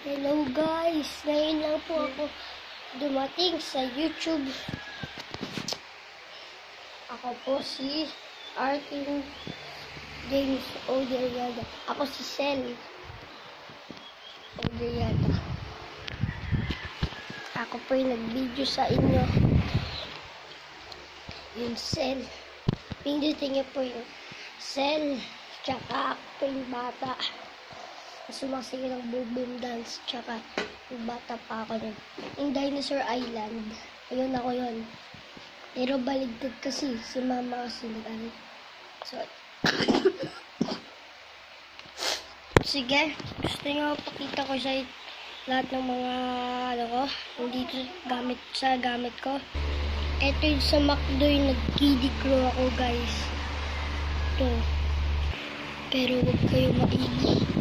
Hello guys! Ngayon lang po ako dumating sa YouTube. Ako po si Arkin James Oderiada. Ako si Sel Oderiada. Ako po yung nag-video sa inyo. Yung Sel. Pindutin niyo po yung Sel. Tsaka ako po yung bata. Sumasigil ng boom dance, tsaka yung bata pa ako nun. Yung Dinosaur Island, ayun ako yun. Pero baligtad kasi, si mama kasi nag-ano. So, sige, gusto nyo pakita ko sa lahat ng mga, dito sa gamit ko. Ito yung sa McDo yung nag-kiddie crew ako guys. Ito. Pero huwag kayo maigi.